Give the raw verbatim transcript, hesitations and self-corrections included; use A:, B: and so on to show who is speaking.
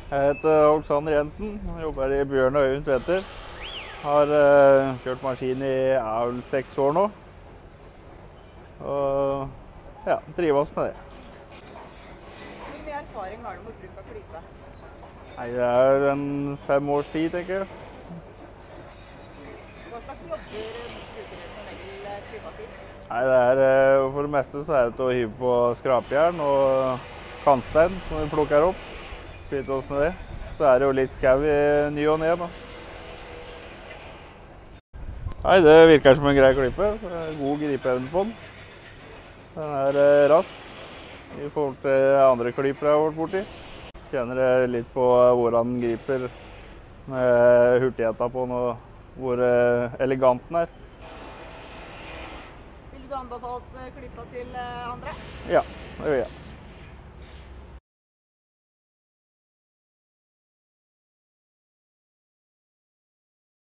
A: Jeg heter Alexander Jensen, jobber i Bjørn og Øyvind Tveter. Har uh, kjørt maskin i er vel seks år nå. Og ja, trives med det.
B: Hvor mye erfaring har du med bruk av klype?
A: Nei, det er en fem års tid, tenker jeg.
B: Hva slags jobber bruker dere som regel klypa til?
A: Nei, det er, uh, for det meste så er det til å hive på skrapjern og kantstein som vi plukker opp. Kvitte oss med det. Så er det jo litt skau i ny og ned, da. Nei, det virker som en grei klype. Det er god gripeevne på den. Den er eh, rask i forhold til andre klyper jeg har vært borti. Kjenner litt på hvor han griper med hurtigheten på den og hvor eh, elegant den er.
B: Vil du anbefalt klypa til andre?
A: Ja, det vil jeg.